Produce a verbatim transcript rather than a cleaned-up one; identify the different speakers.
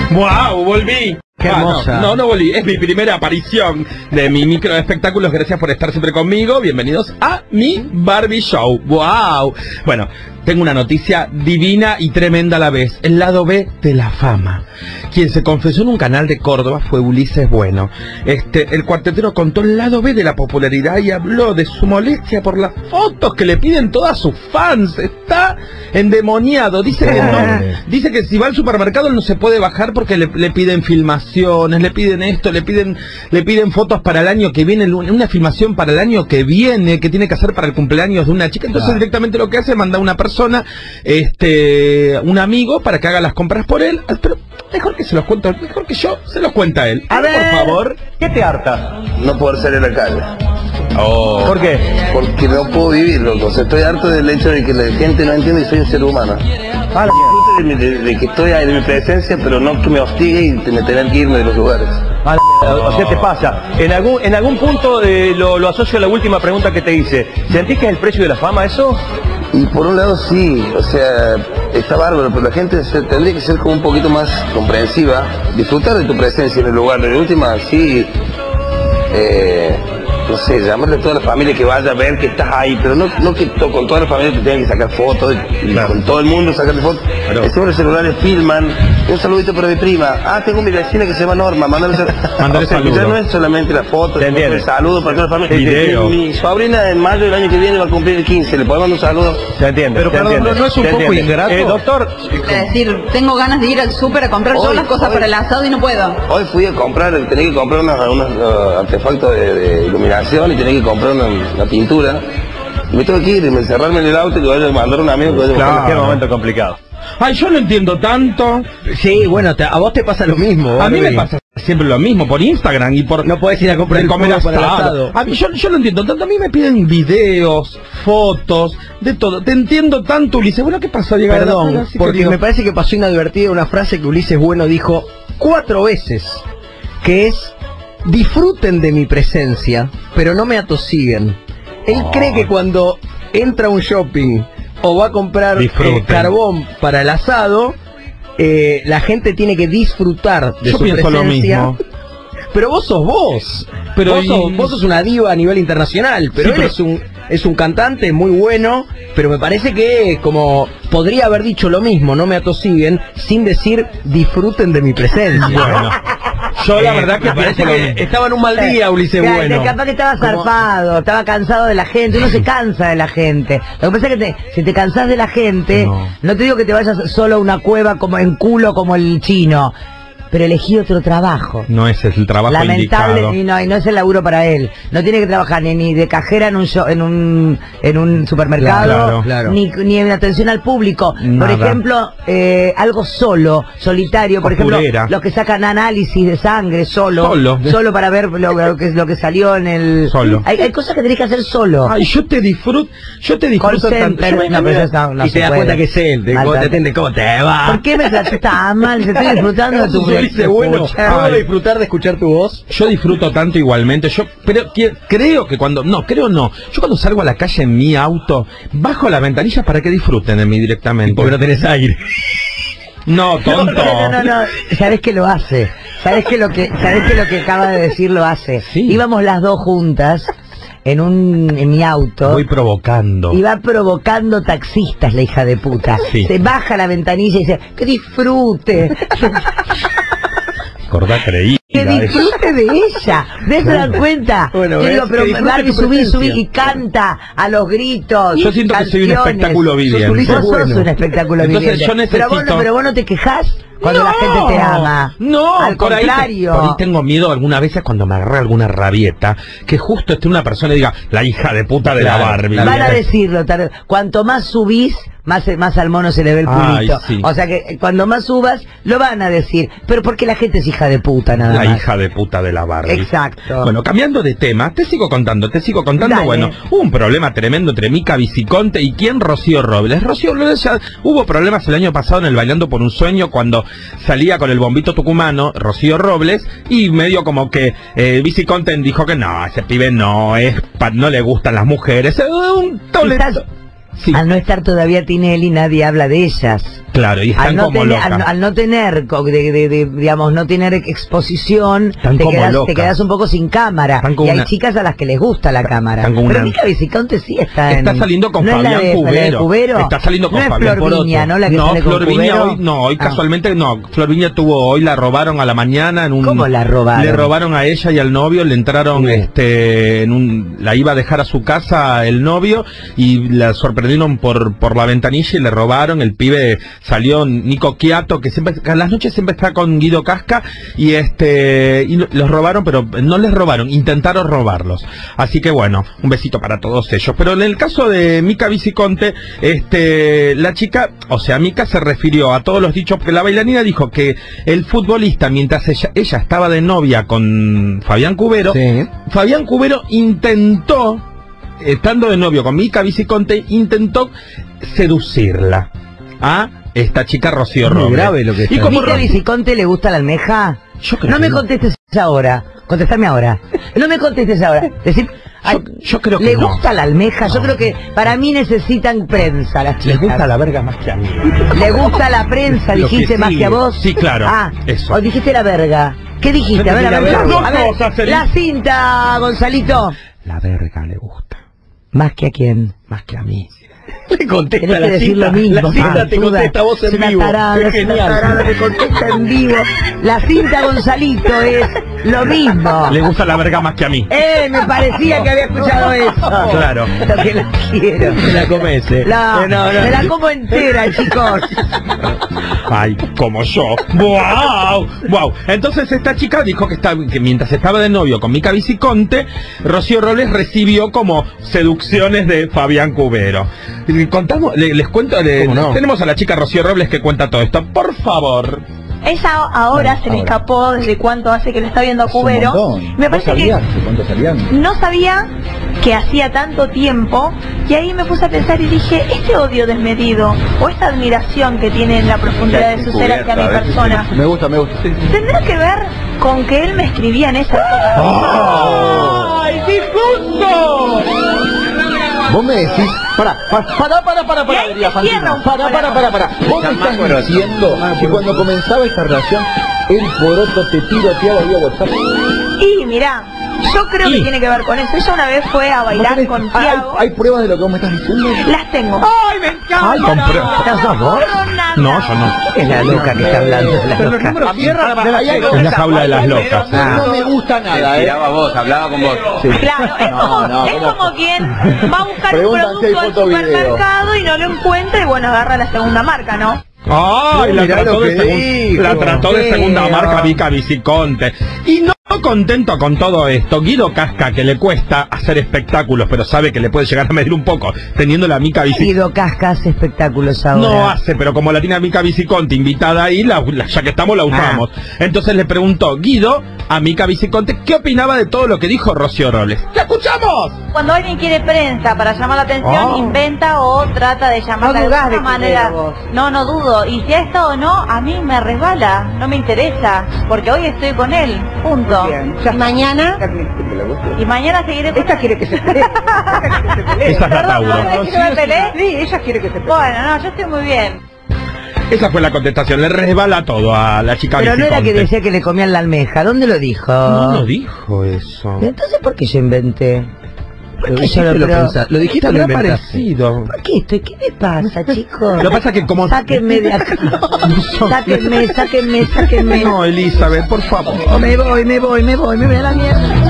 Speaker 1: ¡Wow! Volví.
Speaker 2: Qué
Speaker 1: ah,
Speaker 2: hermosa.
Speaker 1: No, no, no volví. Es mi primera aparición de mi micro de espectáculos. Gracias por estar siempre conmigo. Bienvenidos a mi Barbie Show. ¡Wow! Bueno, tengo una noticia divina y tremenda a la vez. El lado B de la fama. Quien se confesó en un canal de Córdoba fue Ulises Bueno. Este, el cuartetero contó el lado B de la popularidad y habló de su molestia por las fotos que le piden todas sus fans. Está endemoniado. Dice que no, dice que si va al supermercado no se puede bajar porque le, le piden filmaciones, le piden esto, le piden, le piden fotos para el año que viene, una filmación para el año que viene, que tiene que hacer para el cumpleaños de una chica. Entonces claro, directamente lo que hace es mandar a una persona, este, un amigo, para que haga las compras por él. Pero mejor que se los cuento, mejor que yo se los cuenta él.
Speaker 2: A ver,
Speaker 1: por favor.
Speaker 2: ¿Qué te harta?
Speaker 3: No poder salir a la calle.
Speaker 1: Oh.
Speaker 2: ¿Por qué?
Speaker 3: Porque no puedo vivir, loco. O sea, estoy harto del hecho de que la gente no entiende que soy un ser humano.
Speaker 2: Ah,
Speaker 3: Disfrute de, mi- de- de que estoy ahí, de mi presencia, pero no que me hostigue y te- me tengan que irme de los lugares.
Speaker 2: ah, o sea, te pasa. En algún, en algún punto eh, lo, lo asocio a la última pregunta que te hice. ¿Sentís que es el precio de la fama eso?
Speaker 3: Y por un lado sí, o sea, está bárbaro, pero la gente se- tendría que ser como un poquito más comprensiva, disfrutar de tu presencia en el lugar. De última, sí, eh, no sé, llamarle a toda la familia que vaya a ver que estás ahí, pero no, no que to- con toda la familia te tengan que sacar fotos, y, y
Speaker 1: Claro.
Speaker 3: con todo el mundo sacarle fotos.
Speaker 1: Claro.
Speaker 3: Sobre los celulares filman. Un saludito para mi prima. Ah, tengo mi vecina que se llama Norma, mandale sal-
Speaker 1: Mándale
Speaker 3: o sea, que
Speaker 1: saludo.
Speaker 3: ya no es solamente la foto,
Speaker 2: Te
Speaker 3: sino
Speaker 2: entiendo.
Speaker 3: el saludo para toda la familia.
Speaker 1: Video.
Speaker 3: Mi, mi sobrina en mayo del año que viene va a cumplir el quince, le podemos mandar un saludo.
Speaker 2: Se entiende.
Speaker 1: Pero
Speaker 2: se
Speaker 1: perdón,
Speaker 2: entiende,
Speaker 1: ¿no- no es un
Speaker 2: se
Speaker 1: poco
Speaker 2: entiende.
Speaker 1: ingrato?
Speaker 2: Eh, doctor,
Speaker 4: Es decir, tengo ganas de ir al súper a comprar todas
Speaker 3: Hoy,
Speaker 4: las cosas
Speaker 3: hoy.
Speaker 4: para el asado y no puedo.
Speaker 3: Hoy fui a comprar, tenía que comprar unos, unos uh, artefactos de, de iluminación y tenía que comprar una, una pintura. Y me tuve que ir y me encerrarme en el auto y que vaya a mandar a un amigo que vaya a buscar
Speaker 1: Claro.
Speaker 2: qué momento complicado.
Speaker 1: Ay, yo no entiendo tanto.
Speaker 5: Sí, bueno, te- a vos te pasa lo mismo.
Speaker 1: A mí me
Speaker 5: Barbie.
Speaker 1: pasa siempre lo mismo por Instagram y por
Speaker 5: No podés ir a comprar
Speaker 1: de
Speaker 5: el
Speaker 1: comer
Speaker 5: pollo para el
Speaker 1: asado.
Speaker 5: asado.
Speaker 1: A mí yo, yo no entiendo tanto. A mí me piden videos, fotos, de todo. Te entiendo tanto, Ulises. Bueno, ¿qué pasó, Diego?
Speaker 5: Perdón,
Speaker 1: Ahora sí,
Speaker 5: porque
Speaker 1: querido.
Speaker 5: me parece que pasó inadvertida una frase que Ulises Bueno dijo cuatro veces, que es: disfruten de mi presencia, pero no me atosiguen. Él
Speaker 1: Oh.
Speaker 5: cree que cuando entra a un shopping o va a comprar
Speaker 1: Disfruten.
Speaker 5: eh, carbón para el asado, eh, la gente tiene que disfrutar de
Speaker 1: Yo
Speaker 5: su
Speaker 1: pienso lo
Speaker 5: presencia.
Speaker 1: mismo.
Speaker 5: Pero vos sos vos.
Speaker 1: Pero
Speaker 5: vos,
Speaker 1: y-
Speaker 5: sos, vos sos una diva a nivel internacional, pero
Speaker 1: Sí,
Speaker 5: él
Speaker 1: pero-
Speaker 5: es un es un cantante muy bueno, pero me parece que como podría haber dicho lo mismo, no me atosiguen, sin decir disfruten de mi presencia.
Speaker 1: Bueno, yo la
Speaker 5: Eh,
Speaker 1: verdad que
Speaker 5: me parece
Speaker 1: pienso lo
Speaker 5: que
Speaker 1: mismo.
Speaker 5: estaba en un mal día, Ulises
Speaker 6: Claro,
Speaker 5: Bueno.
Speaker 6: capaz que estaba
Speaker 5: Como-
Speaker 6: zarpado, estaba cansado de la gente, uno se cansa de la gente. Lo que pasa es que te- si te cansás de la gente,
Speaker 1: No.
Speaker 6: no. te digo que te vayas solo a una cueva como en culo como el chino, pero elegí otro trabajo.
Speaker 1: No ese es el trabajo
Speaker 6: Lamentable,
Speaker 1: indicado.
Speaker 6: y no, y no es el laburo para él. No tiene que trabajar ni, ni de cajera en un show- en un en un supermercado,
Speaker 1: Claro,
Speaker 5: claro.
Speaker 6: ni ni en atención al público.
Speaker 1: Nada.
Speaker 6: Por ejemplo, eh, algo solo, solitario, por
Speaker 1: Costurera.
Speaker 6: ejemplo, los que sacan análisis de sangre solo,
Speaker 1: Solo.
Speaker 6: solo para ver lo, lo que lo que salió en el
Speaker 1: Solo.
Speaker 6: Hay, hay cosas que tenés que hacer solo.
Speaker 1: Ay, yo te disfruto, yo te
Speaker 6: Call
Speaker 1: disfruto tanto.
Speaker 6: center,
Speaker 1: Yo me-
Speaker 6: no, pero eso no
Speaker 5: y
Speaker 6: se
Speaker 5: te das
Speaker 6: puede.
Speaker 5: cuenta que es él, te,
Speaker 6: Maltrato.
Speaker 5: te atiende, ¿cómo te va?
Speaker 6: ¿Por qué me tratas tan mal? Te estoy disfrutando de tu
Speaker 5: Ulises Bueno,
Speaker 6: escucha.
Speaker 5: ¿puedo
Speaker 1: Ay.
Speaker 5: disfrutar de escuchar tu voz?
Speaker 1: Yo disfruto tanto igualmente, yo pero que- creo que cuando, no, creo no, yo cuando salgo a la calle en mi auto, bajo la ventanilla para que disfruten de mí directamente.
Speaker 5: Porque no tenés aire.
Speaker 1: No, tonto.
Speaker 6: No, no, no, no. ¿Sabés que lo hace? ¿Sabés que lo que, sabés que lo que acaba de decir lo hace?
Speaker 1: Sí.
Speaker 6: Íbamos las dos juntas en un, en mi auto.
Speaker 1: Voy provocando.
Speaker 6: Y va provocando taxistas, la hija de puta.
Speaker 1: Sí.
Speaker 6: Se baja la ventanilla y dice, que disfrute,
Speaker 1: Acordá creída.
Speaker 6: que disfrute de ella. ¿Ves se dan cuenta?
Speaker 5: Bueno,
Speaker 6: Yo
Speaker 5: ves,
Speaker 6: digo,
Speaker 5: que
Speaker 6: pero
Speaker 5: disfrute
Speaker 6: Barbie,
Speaker 5: tu
Speaker 6: subí,
Speaker 5: presencia.
Speaker 6: subí y canta a los gritos.
Speaker 1: Yo siento que soy un
Speaker 6: canciones.
Speaker 1: espectáculo
Speaker 6: Sos
Speaker 1: viviente.
Speaker 6: Ulises, Vos sos
Speaker 5: Bueno.
Speaker 6: un espectáculo
Speaker 1: Entonces,
Speaker 6: viviente.
Speaker 1: yo necesito-
Speaker 6: Pero vos, no, pero vos no te quejás cuando
Speaker 1: No,
Speaker 6: la gente te ama.
Speaker 1: No,
Speaker 6: al
Speaker 1: por ahí te-
Speaker 6: contrario.
Speaker 1: por ahí tengo miedo algunas veces cuando me agarra alguna rabieta, que justo esté una persona y diga, la hija de puta de
Speaker 5: Claro,
Speaker 1: la Barbie.
Speaker 6: Van a decirlo, tarde. Cuanto más subís, más, más al mono se le ve el
Speaker 1: Ay,
Speaker 6: culito.
Speaker 1: sí.
Speaker 6: O sea que eh, cuando más subas, lo van a decir. Pero porque la gente es hija de puta, nada
Speaker 1: La
Speaker 6: más.
Speaker 1: hija de puta de la Barbie.
Speaker 6: Exacto.
Speaker 1: Bueno, cambiando de tema, te sigo contando, te sigo contando.
Speaker 6: Dale.
Speaker 1: Bueno, hubo un problema tremendo entre Mica Viciconte y quién, Rocío Robles. Rocío Robles ya hubo problemas el año pasado en el Bailando por un Sueño cuando salía con el bombito tucumano, Rocío Robles, y medio como que eh, Viciconte dijo que no, ese pibe no es, pa- no le gustan las mujeres. Eh, un toleto.
Speaker 6: Quizás
Speaker 1: Sí.
Speaker 6: al no estar todavía Tinelli, nadie habla de ellas.
Speaker 1: Claro, y están
Speaker 6: al no
Speaker 1: como
Speaker 6: tener,
Speaker 1: locas.
Speaker 6: al, al no tener, co- de, de- de- digamos, no tener exposición,
Speaker 1: Están
Speaker 6: te
Speaker 1: como
Speaker 6: quedas,
Speaker 1: locas.
Speaker 6: te quedas un poco sin cámara.
Speaker 1: Están como
Speaker 6: Y hay
Speaker 1: una-
Speaker 6: chicas a las que les gusta la cámara.
Speaker 1: están como
Speaker 6: Pero
Speaker 1: una-
Speaker 6: Mica Viciconte sí está en...
Speaker 1: Está saliendo con
Speaker 6: ¿no es la
Speaker 1: Fabián
Speaker 6: de- la de
Speaker 1: Cubero.
Speaker 6: Cubero?
Speaker 1: Está saliendo con
Speaker 6: no
Speaker 1: Fabián
Speaker 6: es Flor
Speaker 1: Poroto.
Speaker 6: Viña, ¿no? La que
Speaker 1: no,
Speaker 6: sale con
Speaker 1: Flor Viña
Speaker 6: Cubero.
Speaker 1: hoy, no, hoy
Speaker 6: Ah.
Speaker 1: casualmente no. Flor Viña tuvo, hoy la robaron a la mañana en un...
Speaker 6: ¿Cómo la robaron?
Speaker 1: Le robaron a ella y al novio, le entraron,
Speaker 6: Uh.
Speaker 1: este, en un, la iba a dejar a su casa el novio y la sorprendieron por, por la ventanilla y le robaron. El pibe salió, Nico Quiato, que siempre, a las noches siempre está con Guido Casca, y este, y lo- los robaron, pero no les robaron, intentaron robarlos. Así que bueno, un besito para todos ellos. Pero en el caso de Mica Viciconte, este, la chica, o sea, Mica se refirió a todos los dichos, porque la bailarina dijo que el futbolista, mientras ella, ella estaba de novia con Fabián Cubero,
Speaker 5: Sí.
Speaker 1: Fabián Cubero intentó, estando de novio con Mica Viciconte, intentó seducirla a esta chica Rocío
Speaker 5: Muy
Speaker 1: Robles.
Speaker 5: grave lo que está
Speaker 1: Y como
Speaker 6: ¿Mica
Speaker 1: Ro-
Speaker 6: Viciconte le gusta la almeja?
Speaker 1: Yo creo
Speaker 6: No
Speaker 1: que
Speaker 6: me
Speaker 1: no.
Speaker 6: contestes ahora, contestame ahora. No me contestes ahora. Decir, ay,
Speaker 1: yo creo que
Speaker 6: ¿le
Speaker 1: no.
Speaker 6: gusta la almeja? Yo creo que para mí necesitan prensa las chicas.
Speaker 1: Les gusta la verga más que a mí.
Speaker 6: ¿Le gusta la prensa?
Speaker 1: Lo
Speaker 6: ¿Dijiste
Speaker 1: que
Speaker 6: más
Speaker 1: sí.
Speaker 6: que a vos?
Speaker 1: Sí, claro,
Speaker 6: Ah,
Speaker 1: eso.
Speaker 6: o dijiste la verga. ¿Qué dijiste? A ver, a ver,
Speaker 1: Las dos
Speaker 6: a ver,
Speaker 1: cosas, Feliz.
Speaker 6: la cinta, Gonzalito.
Speaker 1: La verga le gusta
Speaker 6: ¿Más que a quién?
Speaker 1: más que a mí.
Speaker 5: Le contesta
Speaker 6: Tenés que
Speaker 5: la
Speaker 6: decir
Speaker 5: cinta,
Speaker 6: lo mismo.
Speaker 5: la cinta te
Speaker 6: pelotuda.
Speaker 5: contesta a vos
Speaker 6: Es
Speaker 5: en
Speaker 6: una
Speaker 5: vivo.
Speaker 6: tarada,
Speaker 5: Es
Speaker 6: es una
Speaker 5: genial.
Speaker 6: tarada, me contesta en vivo. La cinta, Gonzalito, es lo mismo.
Speaker 1: Le gusta la verga más que a mí.
Speaker 6: Eh, me parecía que había escuchado eso.
Speaker 1: Claro.
Speaker 6: Lo que la quiero.
Speaker 5: Se la comes, eh.
Speaker 6: La,
Speaker 5: Eh, no, no.
Speaker 6: Me la como entera, chicos.
Speaker 1: Ay, como yo. ¡Wow! ¡Wow! Entonces esta chica dijo que, está, que mientras estaba de novio con Mica Viciconte, Rocío Robles recibió como seducciones de Fabián Cubero. Y contamos, le- les cuento, le-
Speaker 5: ¿Cómo no?
Speaker 1: tenemos a la chica Rocío Robles que cuenta todo esto. Por favor.
Speaker 7: Ella ahora se le escapó desde cuánto hace que le está viendo a Cubero. Me parece que
Speaker 8: cuánto salían?
Speaker 7: no sabía que hacía tanto tiempo, y ahí me puse a pensar y dije, este odio desmedido o esta admiración que tiene en la profundidad de su ser hacia mi persona,
Speaker 8: Me gusta, me gusta.
Speaker 7: ¿tendrá que ver con que él me escribía en esa época?
Speaker 1: ¡Ay, discurso!
Speaker 8: Vos me decís, para, para, para, para,
Speaker 7: Y
Speaker 8: para,
Speaker 7: ahí
Speaker 8: diría
Speaker 7: se cierra un
Speaker 8: Fantino.
Speaker 7: poco
Speaker 8: Para,
Speaker 7: la
Speaker 8: para, para, para. Vos me estás diciendo que cuando comenzaba esta relación, el poroto te tiroteaba vía WhatsApp.
Speaker 7: Y mirá, yo creo que
Speaker 1: Y-
Speaker 7: tiene que ver con eso. Ella una vez fue a
Speaker 8: ¿No
Speaker 7: bailar
Speaker 8: tenés-
Speaker 7: con
Speaker 8: hay,
Speaker 7: Tiago.
Speaker 8: hay pruebas de lo que vos me estás diciendo?
Speaker 7: Las tengo.
Speaker 1: ¡Ay, me encanta!
Speaker 6: Ay, compró. ¿Estás sos vos?
Speaker 1: No, yo no.
Speaker 6: Es la loca que está hablando de la loca.
Speaker 8: A mí, hay algo-
Speaker 1: Es la jaula de las locas.
Speaker 8: No me gusta nada, ¿eh?
Speaker 3: vos, hablaba con vos.
Speaker 7: Claro, es,
Speaker 8: No,
Speaker 7: como,
Speaker 8: no,
Speaker 7: es
Speaker 8: ¿cómo?
Speaker 7: como quien va a buscar un
Speaker 8: Preguntan si hay
Speaker 7: producto al
Speaker 8: foto video.
Speaker 7: supermercado y no lo encuentra y bueno, agarra la segunda marca, ¿no?
Speaker 1: ¡Ay! La
Speaker 5: Mirá
Speaker 1: trató,
Speaker 5: lo
Speaker 1: de,
Speaker 5: que
Speaker 1: segun-
Speaker 5: dijo.
Speaker 1: la trató de segunda
Speaker 6: Pero-
Speaker 1: marca Mica Viciconte. Y no contento con todo esto, Guido Casca, que le cuesta hacer espectáculos, pero sabe que le puede llegar a medir un poco, teniendo la Mica Viciconte.
Speaker 6: Guido Casca hace espectáculos ahora.
Speaker 1: No hace, pero como la tiene a Mica Viciconte invitada ahí, la- la- ya que estamos la usamos. Entonces le preguntó Guido a Mica Viciconte qué opinaba de todo lo que dijo Rocío Robles. ¡La escuchamos!
Speaker 7: Cuando alguien quiere prensa para llamar la atención,
Speaker 1: Oh.
Speaker 7: inventa o trata de llamar
Speaker 6: No
Speaker 7: de
Speaker 6: dudás
Speaker 7: alguna
Speaker 6: de
Speaker 7: manera.
Speaker 6: Cubero, vos.
Speaker 7: No, no dudo. Y si ha estado o no, a mí me resbala, no me interesa, porque hoy estoy con él, punto. Y mañana, y mañana seguiré con
Speaker 6: Esta quiere que se pelee.
Speaker 1: Esa es la
Speaker 7: Perdón,
Speaker 1: Tauro.
Speaker 7: ¿vos decís que me peleé?
Speaker 6: Sí, ella quiere que se pelee.
Speaker 7: Bueno, no, yo estoy muy bien.
Speaker 1: Esa fue la contestación, le resbala todo a la chica
Speaker 6: Pero no era
Speaker 1: Viciconte.
Speaker 6: que decía que le comían la almeja. ¿Dónde lo dijo?
Speaker 1: No lo dijo eso.
Speaker 6: Entonces, ¿por qué yo inventé? ¿Por
Speaker 5: Lo
Speaker 6: qué yo
Speaker 5: dijiste, lo
Speaker 6: pero-
Speaker 5: pensás- lo dijiste,
Speaker 1: Te
Speaker 5: lo
Speaker 1: habrá
Speaker 5: inventaste.
Speaker 1: parecido.
Speaker 6: ¿Por qué estoy? ¿Qué me pasa, chicos?
Speaker 1: Lo que pasa es que como...
Speaker 6: Sáquenme de acá. Sáquenme, sáquenme, sáquenme.
Speaker 1: No, Elizabeth, por favor.
Speaker 6: Me voy, me voy, me voy, me voy a la mierda.